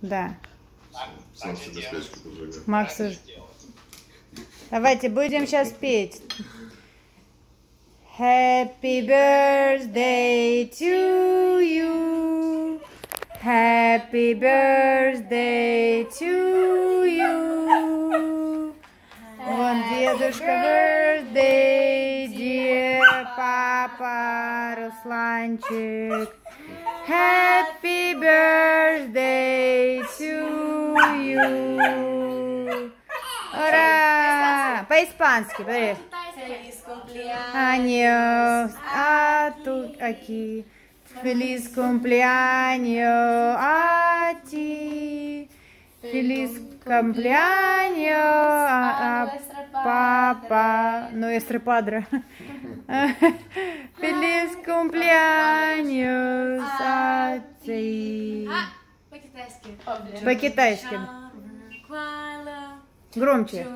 Да. Сам себе свечку поджигай. Макс уже. Давайте будем сейчас петь. Happy birthday to you. Happy birthday to you. Вон дедушка birthday, dear папа Русланчик. Happy birthday to you. Ура! По-испански, говори. Años a tu aquí. Feliz cumpleaños a ti. Feliz cumpleaños a papa. Nuestro padre. Feliz cumpleaños a ti. По-китайски. Громче.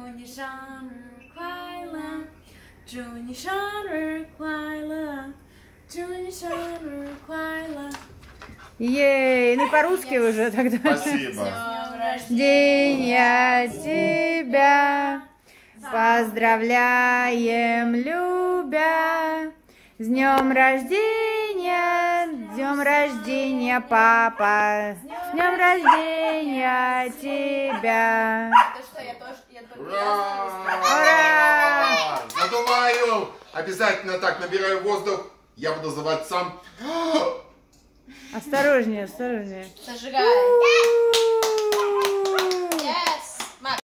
Ей, ну по-русски уже тогда. Спасибо. День я тебя поздравляем, любя. С днем рождения, папа. С днем рождения тебя. Ура! Ура! Надуваю! Обязательно так, набираю воздух. Я буду называть сам. Осторожнее, осторожнее. Зажигай.